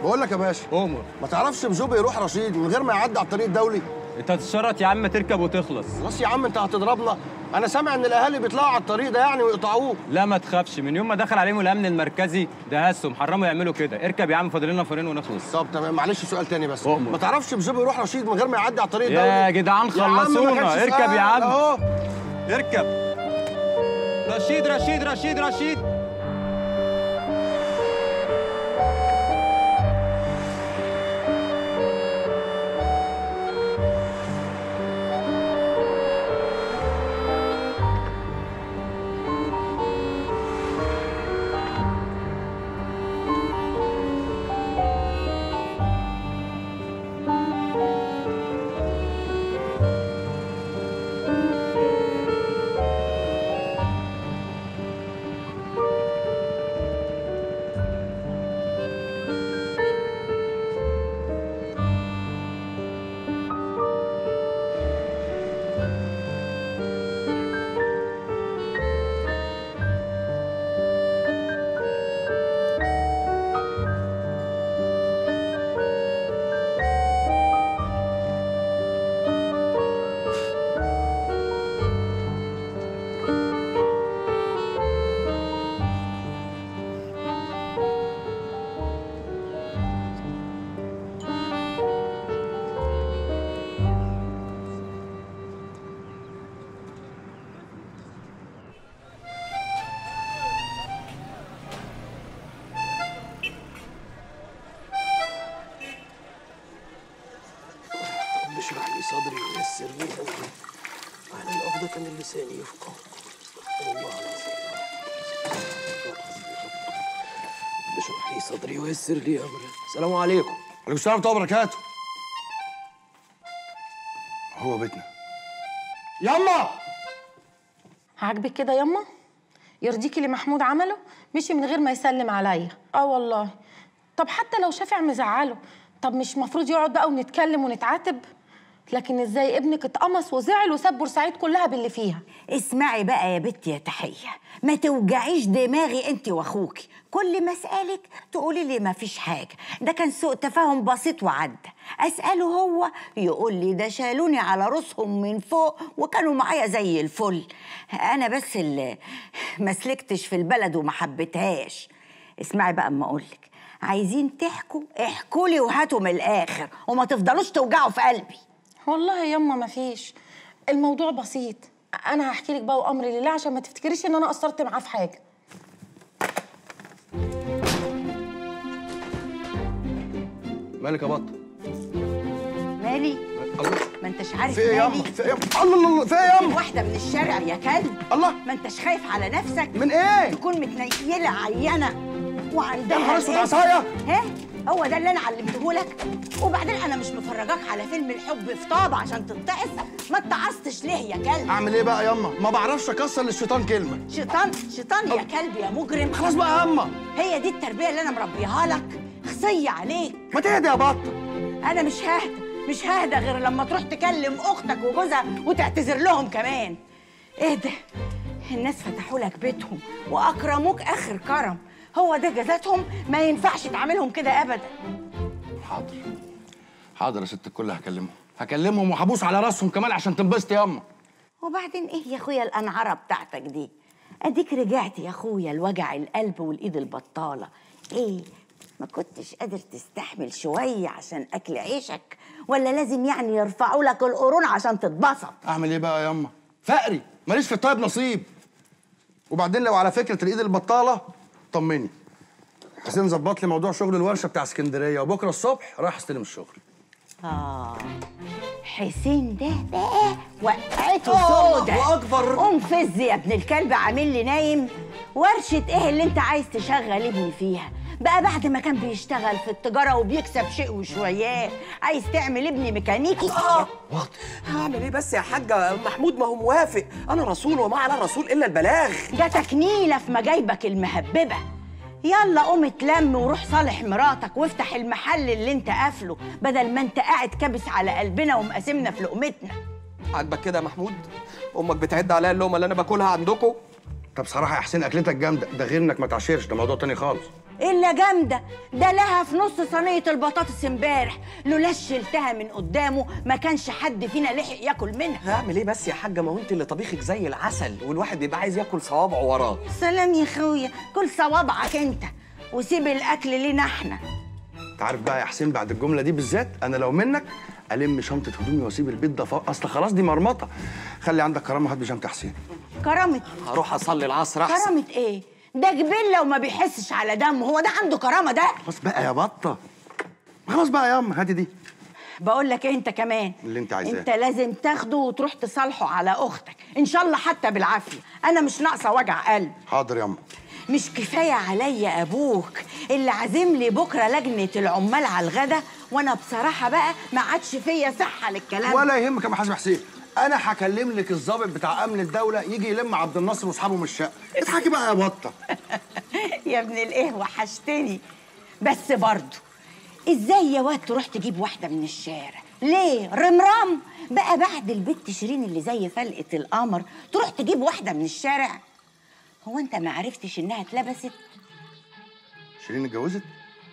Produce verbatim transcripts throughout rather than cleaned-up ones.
بقول لك يا باشا عمر، ما تعرفش بجوبي يروح رشيد من غير ما يعدي على الطريق الدولي؟ انت هتتشرط يا عم تركب وتخلص. خلاص يا عم انت هتضربنا. انا سامع ان الاهالي بيطلعوا على الطريق ده يعني ويقطعوه. لا ما تخافش، من يوم ما دخل عليهم الامن المركزي دهسهم حرموا يعملوا كده. اركب يا عم، فاضل لنا فرين ونخلص. طب تمام، معلش سؤال تاني بس. أؤمر. ما تعرفش بجوبي يروح رشيد من غير ما يعدي على الطريق الدولي؟ يا جدعان خلصونا، اركب يا عم اهو. اركب. رشيد رشيد رشيد رشيد. اشرح لي صدري ويسر لي امري واحلل عقدة من لساني يفقهوا قولي. الله العظيم اشرح لي صدري ويسر لي امري. السلام عليكم. عليكم السلام ورحمه الله وبركاته. هو بيتنا. ياما عاجبك كده ياما؟ يرضيكي اللي محمود عمله؟ مشي من غير ما يسلم عليا. اه والله. طب حتى لو شافع مزعله، طب مش مفروض يقعد بقى ونتكلم ونتعاتب؟ لكن ازاي ابنك اتقمص وزعل وساب بورسعيد كلها باللي فيها؟ اسمعي بقى يا بنتي يا تحية، ما توجعيش دماغي انت واخوكي، كل ما اسالك تقولي لي ما فيش حاجه، ده كان سوء تفاهم بسيط وعدى. اساله هو يقول لي ده شالوني على راسهم من فوق وكانوا معايا زي الفل. انا بس اللي ما سلكتش في البلد وما حبيتهاش. اسمعي بقى اما اقولك، عايزين تحكوا احكوا لي وهاتوا من الاخر وما تفضلوش توجعوا في قلبي. والله ياما ما فيش، الموضوع بسيط. انا هحكي لك بقى وامري لله عشان ما تفتكريش ان انا قصرت معاه في حاجه. مالك يا بطه؟ مالي؟ الله، ما انتش عارف في ايه ياما؟ مالي؟ في ايه ياما؟ الله الله، في ايه ياما؟ واحده من الشارع يا كلب. الله، ما انتش خايف على نفسك؟ من ايه؟ تكون متنيله عينه وعندها يا نهار اسود، إيه؟ عصايه؟ ها؟ هو ده اللي انا علمته لك؟ وبعدين انا مش مفرجاك على فيلم الحب في طابع عشان تتعص؟ ما اتعصتش ليه يا كلب؟ اعمل ايه بقى ياما؟ ما بعرفش اكسر للشيطان كلمه. شيطان شيطان يا كلب يا مجرم. خلاص بقى ياما، هي دي التربيه اللي انا مربيها لك؟ خصيه عليك. ما تهدي يا بطه. انا مش ههدى مش ههدى غير لما تروح تكلم اختك وجوزها وتعتذر لهم كمان. اهدى، الناس فتحوا لك بيتهم واكرموك اخر كرم، هو ده جزاتهم؟ ما ينفعش تعملهم كده ابدا. حاضر حاضر يا ست الكل، هكلمهم هكلمهم وهبوس على راسهم كمان عشان تنبسط ياما. وبعدين ايه يا اخويا الانعره بتاعتك دي؟ اديك رجعت يا اخويا لوجع القلب والايد البطاله. ايه، ما كنتش قادر تستحمل شويه عشان اكل عيشك؟ ولا لازم يعني يرفعوا لك القرون عشان تتبسط؟ اعمل ايه بقى ياما؟ فقري ماليش في الطيب نصيب. وبعدين لو على فكره الايد البطاله طمني، حسين ظبط لي موضوع شغل الورشه بتاع اسكندريه وبكره الصبح رايح استلم الشغل. اه حسين ده بقى وقعته سودا. الله اكبر. قوم فز يا ابن الكلب، عامل لي نايم. ورشه ايه اللي انت عايز تشغل ابني فيها بقى بعد ما كان بيشتغل في التجاره وبيكسب شيء وشويات؟ عايز تعمل ابني ميكانيكي؟ اه هعمل ايه بس يا حاجه؟ محمود ما هو موافق، انا رسول وما على الرسول الا البلاغ. جاتك نيله في مجايبك المهببه. يلا قوم اتلم وروح صالح مراتك وافتح المحل اللي انت قافله، بدل ما انت قاعد كابس على قلبنا ومقاسمنا في لقمتنا. عاجبك كده يا محمود؟ امك بتعد عليا اللقمه اللي انا باكلها عندكم؟ طب بصراحه يا حسين اكلتك جامده، ده غير انك ما تعشرش، ده موضوع تاني خالص. الا جامده، ده لها في نص صينيه البطاطس امبارح، لولا شلتها من قدامه ما كانش حد فينا لحق ياكل منها. هعمل ايه بس يا حاجه؟ ما هو انت اللي طبيخك زي العسل، والواحد بيبقى عايز ياكل صوابعه وراه. سلام يا اخويا، كل صوابعك انت وسيب الاكل لينا احنا. انت عارف بقى يا حسين بعد الجمله دي بالذات انا لو منك الم شنطه هدومي واسيب البيت ده ف... اصل خلاص دي مرمطه. خلي عندك كرامه، هات بيجامه يا حسين. كرامه؟ هروح اصلي العصر احسن. كرامه ايه؟ ده جبله وما بيحسش على دمه، هو ده عنده كرامه ده؟ خلاص بقى يا بطه، خلاص بقى يا ام، هاتي دي. بقول لك ايه انت كمان اللي انت عايزاه. انت لازم تاخده وتروح تصالحه على اختك ان شاء الله حتى بالعافيه، انا مش ناقصه وجع قلب. حاضر يا ام. مش كفايه عليا ابوك اللي عازم لي بكره لجنه العمال على الغدا، وانا بصراحه بقى ما عادش فيا صحه للكلام. ولا يهمك يا محاسب حسين، انا هكلم لك الضابط بتاع امن الدوله يجي يلم عبد الناصر واصحابه من الشقه. اضحكي بقى يا بطه. يا ابن الايه وحشتني. بس برضه ازاي يا واد تروح تجيب واحده من الشارع؟ ليه رمرام بقى بعد البت شيرين اللي زي فلقه القمر تروح تجيب واحده من الشارع؟ هو انت ما عرفتش انها اتلبست؟ شيرين اتجوزت؟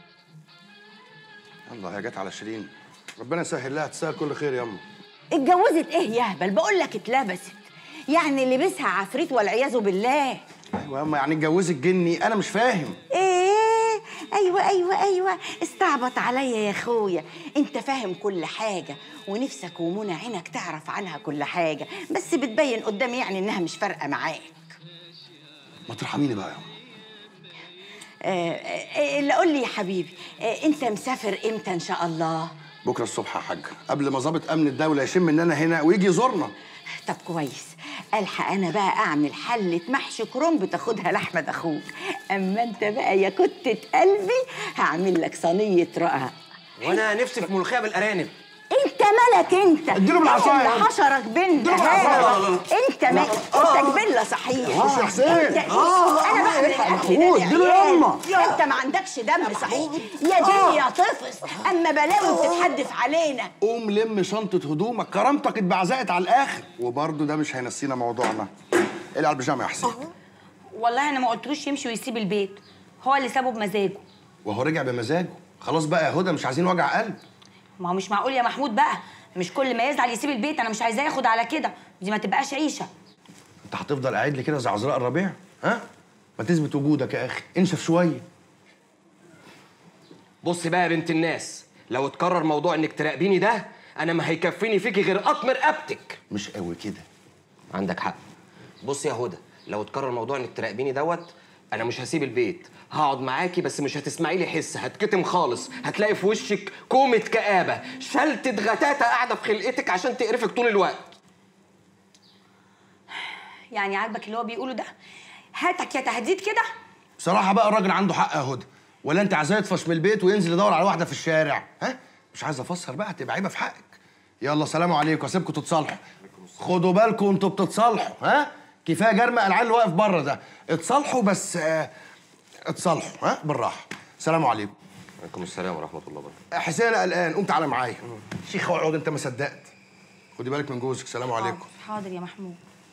الله هي جت على شيرين، ربنا يسهل لها، تسهل كل خير يا امه. اتجوزت ايه يا هبل؟ بقول لك اتلبست، يعني لبسها عفريت والعياذ بالله. ايوه يا امه، يعني اتجوزت جني؟ انا مش فاهم. ايه ايوه ايوه ايوه استعبط عليا يا اخويا، انت فاهم كل حاجه ونفسك ومنى عينك تعرف عنها كل حاجه، بس بتبين قدامي يعني انها مش فارقه معاك. ما ترحميني بقى يا امه. آه آه اللي قول لي يا حبيبي، آه انت مسافر امتى ان شاء الله؟ بكره الصبح يا حاج، قبل ما ضابط امن الدوله يشم ان انا هنا ويجي يزورنا. طب كويس، الحق انا بقى اعمل حله محشي كرنب تاخدها لاحمد اخوك، اما انت بقى يا كتة قلبي هعمل لك صينيه رقاق. وانا نفسي في ملوخيه بالارانب. انت مالك انت؟ اديله بالعصايه. اللي حشرك بنت هذا. انت مالك؟ انت جبله صحيح. خش يا حسين. انا بعمل الاكل ده اديله يما. انت ما عندكش دم صحيح يا دي يا طفس، اما بلاوي بتتحدف علينا. قوم لم شنطه هدومك، كرامتك اتبعزقت على الاخر، وبرضه ده مش هينسينا موضوعنا. اقلع البيجامه يا حسين. والله انا ما قلتلوش يمشي ويسيب البيت، هو اللي سابه بمزاجه. وهو رجع بمزاجه. خلاص بقى يا هدى، مش عايزين وجع قلب. ما هو مش معقول يا محمود بقى، مش كل ما يزعل يسيب البيت، انا مش عايزاه ياخد على كده، دي ما تبقاش عيشه. انت هتفضل قاعد لي كده زي عذراء الربيع؟ ها؟ ما تثبت وجودك يا اخي، انشف شويه. بصي بقى يا بنت الناس، لو اتكرر موضوع انك تراقبيني ده انا ما هيكفيني فيكي غير قطم رقبتك. مش قوي كده. عندك حق. بصي يا هدى، لو اتكرر موضوع انك تراقبيني دوت انا مش هسيب البيت، هقعد معاكي بس مش هتسمعي لي حس، هتكتم خالص، هتلاقي في وشك كومه كآبه، شلتة غتاتة قاعده في خلقتك عشان تقرفك طول الوقت. يعني عاجبك اللي هو بيقوله ده؟ هاتك يا تهديد كده؟ بصراحه بقى الراجل عنده حق يا هدى، ولا انت عايزاه يطفش من البيت وينزل يدور على واحده في الشارع؟ ها؟ مش عايز افسر بقى، تبقى عيبه في حقك. يلا سلام عليكم، اسيبكم تتصالحوا. خدوا بالكم انتوا بتتصالحوا، ها؟ كفايه جرم العيال اللي واقف بره ده، اتصالحوا بس آه اتصالحوا، ها؟ بالراحه. سلام عليكم. وعليكم السلام ورحمه الله وبركاته. حسين انا قلقان، قوم تعالى معايا. شيخ اقعد، انت ما صدقت. خدي بالك من جوزك. سلام عليكم. حاضر يا محمود.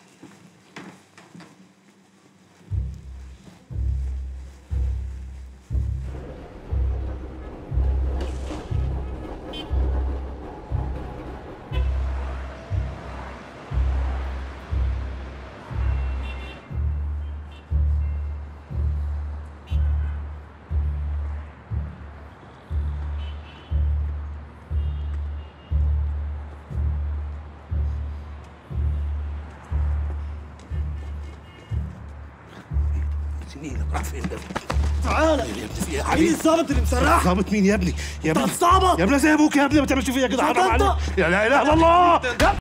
راح فين ده؟ تعالى يا ابني في ايه يا مين حبيبي؟ الظابط اللي مسرح؟ ظابط مين يا ابني؟ يا ابني طب ظابط يا ابني زي ابوك يا ابني، ما تعملش فيا كده، حرام ظبط. عليك. يا لا اله الا الله.